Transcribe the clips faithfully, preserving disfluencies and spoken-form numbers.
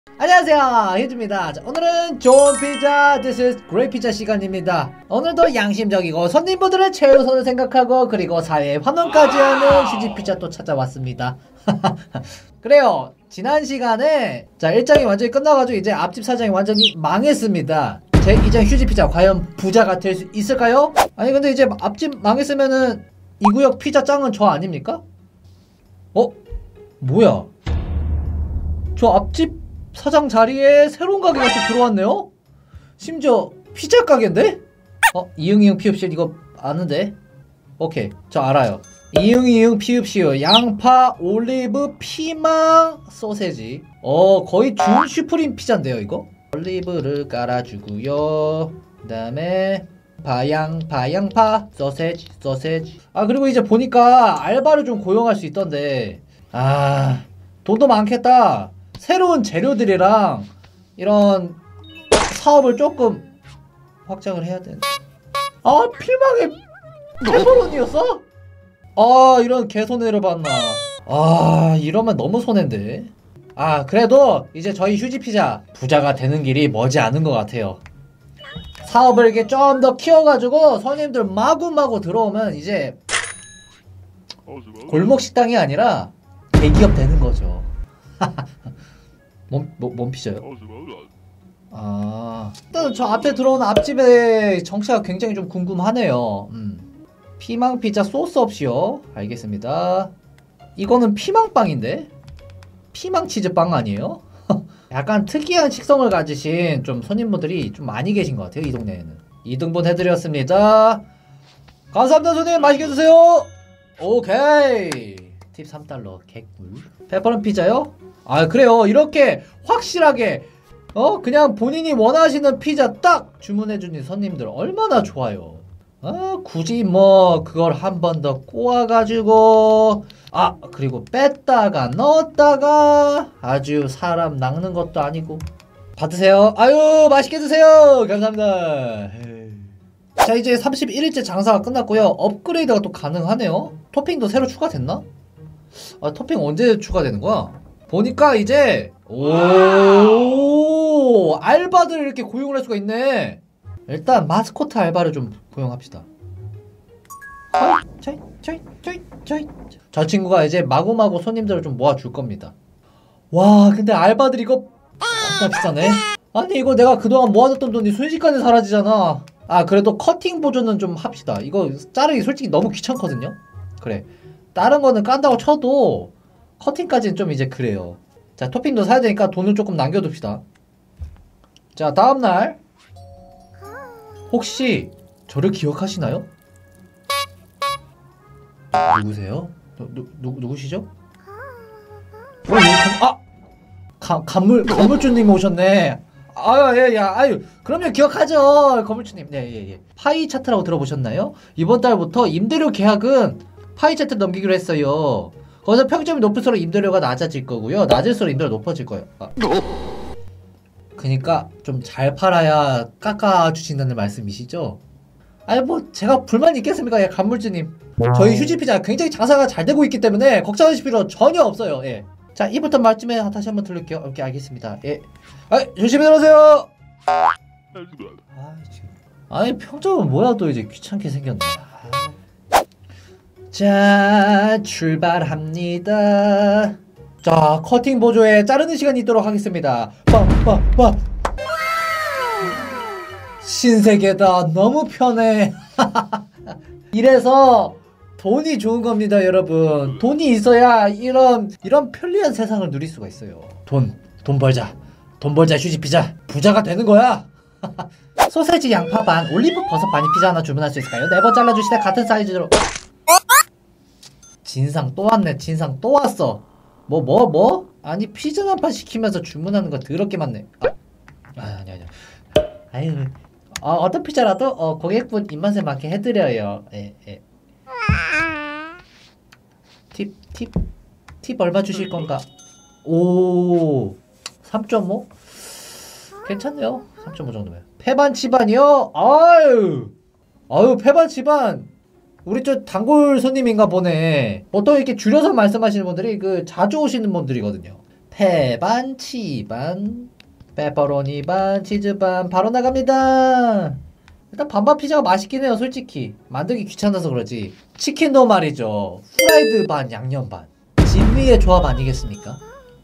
안녕하세요, 휴즈입니다. 자, 오늘은 좋은 피자, this is great 피자 시간입니다. 오늘도 양심적이고 손님분들의 최우선을 생각하고 그리고 사회의 환원까지 하는 휴즈 피자 또 찾아왔습니다. 그래요, 지난 시간에 자 일정이 완전히 끝나가지고 이제 앞집 사장이 완전히 망했습니다. 제 이전 휴즈 피자 과연 부자가 될 수 있을까요? 아니 근데 이제 앞집 망했으면은 이 구역 피자 짱은 저 아닙니까? 어? 뭐야? 저 앞집 사장 자리에 새로운 가게가 또 들어왔네요? 심지어 피자 가게인데? 어? 이응이응 피읍시읒 이거 아는데? 오케이, 저 알아요. 이응이응 피읍시읒 양파, 올리브, 피망, 소세지. 어, 거의 준 슈프림 피자인데요 이거? 올리브를 깔아주고요. 그 다음에 바양, 바양파, 소세지, 소세지. 아 그리고 이제 보니까 알바를 좀 고용할 수 있던데 아 돈도 많겠다. 새로운 재료들이랑 이런 사업을 조금 확장을 해야 되는데. 아 필망의 페퍼로니였어? 아 이런 개손해를 봤나. 아 이러면 너무 손해인데. 아 그래도 이제 저희 휴지피자 부자가 되는 길이 머지 않은 것 같아요. 사업을 이렇게 좀 더 키워가지고 손님들 마구마구 들어오면 이제 골목 식당이 아니라 대기업 되는 거죠. 뭔, 뭐, 뭔 피자요? 아, 일단 저 앞에 들어오는 앞집의 정체가 굉장히 좀 궁금하네요. 음. 피망 피자 소스 없이요. 알겠습니다. 이거는 피망빵인데? 피망 치즈빵 아니에요? 약간 특이한 식성을 가지신 좀 손님분들이 좀 많이 계신 것 같아요 이 동네에는. 이 등분 해드렸습니다. 감사합니다 손님, 맛있게 드세요. 오케이, 팁 삼 달러 개꿀. 페퍼런 피자요? 아 그래요, 이렇게 확실하게 어 그냥 본인이 원하시는 피자 딱 주문해주는 손님들 얼마나 좋아요. 아 굳이 뭐 그걸 한 번 더 꼬아가지고 아 그리고 뺐다가 넣었다가 아주 사람 낚는 것도 아니고. 받으세요. 아유 맛있게 드세요. 감사합니다. 에이. 자 이제 삼십일 일째 장사가 끝났고요. 업그레이드가 또 가능하네요. 토핑도 새로 추가됐나? 아 토핑 언제 추가되는 거야? 보니까 이제 오 알바들을 이렇게 고용을 할 수가 있네. 일단 마스코트 알바를 좀 고용합시다. 저이 저이 저이 저이 저 친구가 이제 마구마구 손님들을 좀 모아줄 겁니다. 와 근데 알바들 이거 겁나 비싸네. 아니 이거 내가 그동안 모아뒀던 돈이 순식간에 사라지잖아. 아 그래도 커팅 보조는 좀 합시다. 이거 자르기 솔직히 너무 귀찮거든요. 그래 다른 거는 깐다고 쳐도 커팅까지는 좀 이제 그래요. 자 토핑도 사야 되니까 돈을 조금 남겨둡시다. 자 다음날 혹시 저를 기억하시나요? 누구세요? 누, 누, 누, 누구시죠? 어, 아! 가, 간물, 건물주님 오셨네. 아유, 예, 야, 아유, 그럼요, 기억하죠. 건물주님. 네, 예, 예. 파이 차트라고 들어보셨나요? 이번 달부터 임대료 계약은 파이 차트 넘기기로 했어요. 거기서 평점이 높을수록 임대료가 낮아질 거고요. 낮을수록 임대료가 높아질 거예요. 아. 그니까 좀 잘 팔아야 깎아주신다는 말씀이시죠? 아니 뭐 제가 불만이 있겠습니까? 예, 간물주님. 저희 휴지피자 굉장히 장사가 잘 되고 있기 때문에 걱정하실 필요 전혀 없어요. 예. 자 이부터 말쯤에 다시 한번 들을게요. 오케이 알겠습니다. 예. 아 조심히 들어오세요. 아, 아니 평점은 뭐야 또 이제 귀찮게 생겼네. 아. 자 출발합니다. 자 커팅 보조에 자르는 시간이 있도록 하겠습니다. 빠빠빠 신세계다. 너무 편해. 이래서 돈이 좋은 겁니다 여러분. 돈이 있어야 이런 이런 편리한 세상을 누릴 수가 있어요. 돈, 돈 벌자. 돈 벌자 휴지피자. 부자가 되는 거야. 소세지 양파 반, 올리브 버섯 반이 피자 하나 주문할 수 있을까요? 네 번 잘라주시되 같은 사이즈로. 진상 또 왔네. 진상 또 왔어. 뭐 뭐 뭐? 아니 피자 한 판 시키면서 주문하는 거 더럽게 많네. 아, 아 아니 아니. 아유, 어, 어떤 피자라도 어, 고객분 입맛에 맞게 해드려요. 예 예. 팁 팁 팁 얼마 주실 건가? 오, 삼 점 오? 괜찮네요. 삼 점 오 정도면. 패반치반이요? 아유, 아유 패반치반. 우리 저 단골 손님인가 보네. 보통 이렇게 줄여서 말씀하시는 분들이 그 자주 오시는 분들이거든요. 페 반, 치 반, 페퍼로니 반, 치즈 반 바로 나갑니다. 일단 반반 피자가 맛있긴 해요. 솔직히 만들기 귀찮아서 그러지. 치킨도 말이죠. 후라이드 반, 양념 반. 진미의 조합 아니겠습니까?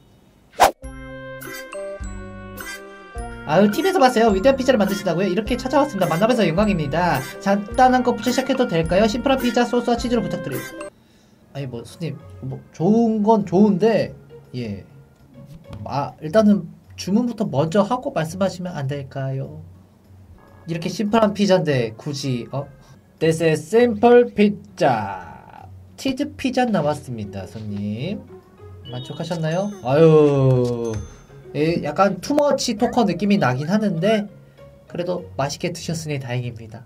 아유, 티비에서 봤어요. 위대한 피자를 만드신다고요? 이렇게 찾아왔습니다. 만나뵈서 영광입니다. 간단한 것부터 시작해도 될까요? 심플한 피자 소스와 치즈로 부탁드려요. 아니 뭐 손님 뭐 좋은 건 좋은데 예. 아 일단은 주문부터 먼저 하고 말씀하시면 안 될까요? 이렇게 심플한 피자인데 굳이 어? This is simple pizza. 치즈 피자 나왔습니다, 손님. 만족하셨나요? 아유. 예, 약간 투머치 토커 느낌이 나긴 하는데 그래도 맛있게 드셨으니 다행입니다.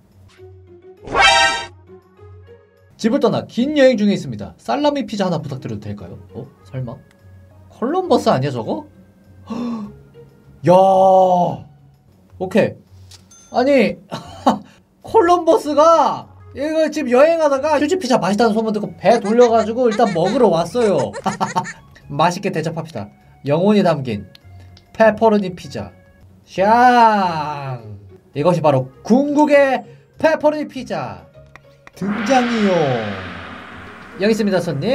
집을 떠나 긴 여행 중에 있습니다. 살라미 피자 하나 부탁드려도 될까요? 어? 설마? 콜럼버스 아니야 저거? 야, 오케이. 아니 콜럼버스가 이거 지금 여행하다가 휴지 피자 맛있다는 소문 듣고 배 돌려가지고 일단 먹으러 왔어요. 맛있게 대접합시다. 영혼이 담긴 페퍼로니 피자. 샹! 이것이 바로 궁극의 페퍼로니 피자. 등장이요. 여기 있습니다, 손님.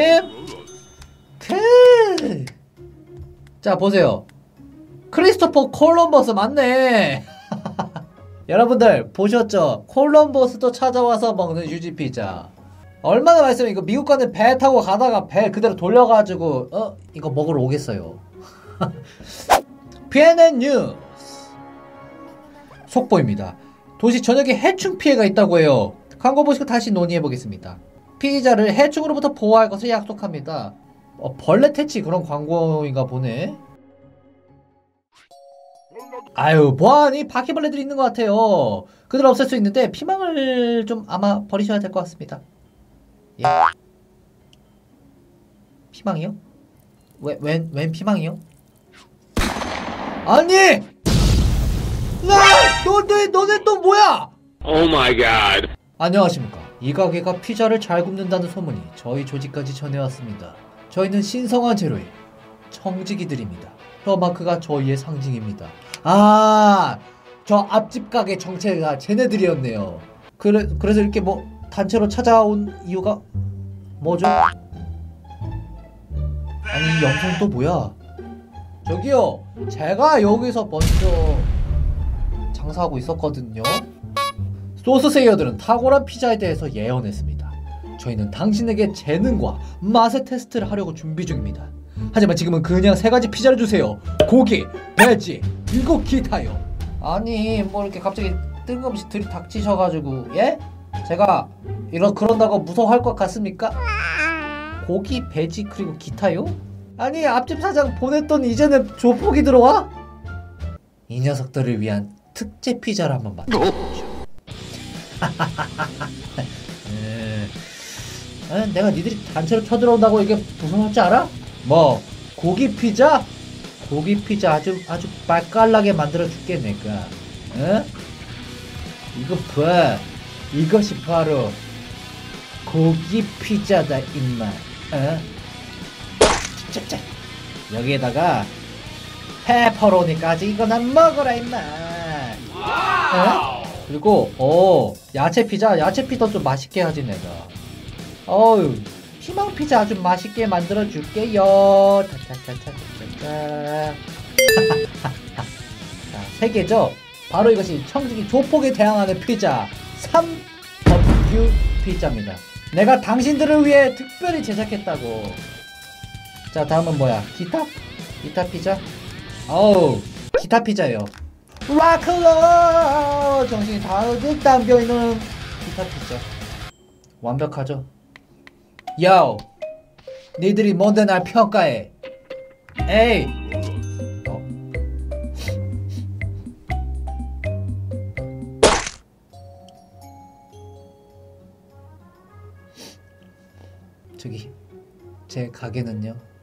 크. 자, 보세요. 크리스토퍼 콜럼버스 맞네. 여러분들 보셨죠? 콜럼버스도 찾아와서 먹는 휴지 피자. 얼마나 맛있으면 이거 미국 가는 배 타고 가다가 배 그대로 돌려가지고 어? 이거 먹으러 오겠어요. 피엔엔 뉴스 속보입니다. 도시 전역에 해충 피해가 있다고 해요. 광고 보시고 다시 논의해보겠습니다. 피의자를 해충으로부터 보호할 것을 약속합니다. 어, 벌레 퇴치 그런 광고인가 보네. 아유 뭐하니 바퀴벌레들이 있는 것 같아요. 그들 없앨 수 있는데 피망을 좀 아마 버리셔야 될 것 같습니다. 예. 피망이요? 왜, 웬, 웬 피망이요? 아니! 나! 너네, 너네 또 뭐야! Oh my god. 안녕하십니까. 이 가게가 피자를 잘 굽는다는 소문이 저희 조직까지 전해왔습니다. 저희는 신성한 재료의 청지기들입니다. 저 마크가 저희의 상징입니다. 아, 저 앞집 가게 정체가 쟤네들이었네요. 그래, 그래서 이렇게 뭐 단체로 찾아온 이유가 뭐죠? 아니 이 영상 또 뭐야? 저기요, 제가 여기서 먼저 장사하고 있었거든요. 소스 세이어들은 탁월한 피자에 대해서 예언했습니다. 저희는 당신에게 재능과 맛의 테스트를 하려고 준비 중입니다. 하지만 지금은 그냥 세 가지 피자를 주세요. 고기, 돼지, 그리고 기타요. 아니 뭐 이렇게 갑자기 뜬금없이 들이닥치셔가지고 예? 제가 이런 그런다고 무서워할 것 같습니까? 고기, 돼지, 그리고 기타요? 아니 앞집 사장 보냈더니 이제는 조폭이 들어와? 이 녀석들을 위한 특제 피자를 한번 만들어보죠. 음, 아, 내가 니들이 단체로 쳐들어온다고 이게 무서울 줄 알아? 뭐 고기 피자? 고기 피자 아주 아주 맛깔나게 만들어줄게 내가. 어? 이거 봐, 이것이 바로 고기 피자다 임마. 어? 짭짭. 여기에다가 페퍼로니까지 이거 난 먹어라 임마. 어? 그리고 어 야채 피자, 야채 피자 좀 맛있게 하지 내가. 어우 피망 피자 아주 맛있게 만들어 줄게요. 타타타타타타. 자, 세 개죠. 바로 이것이 청지기 조폭에 대항하는 피자 삼 더블유 피자입니다. 내가 당신들을 위해 특별히 제작했다고. 자, 다음은 뭐야? 기타? 기타 피자? 어우, 기타 피자예요. 락클러 정신이 가득 담겨있는 기타 피자. 완벽하죠? 야오, 니들이 뭔데 날 평가해? 에이. 어. 저기 제 가게는요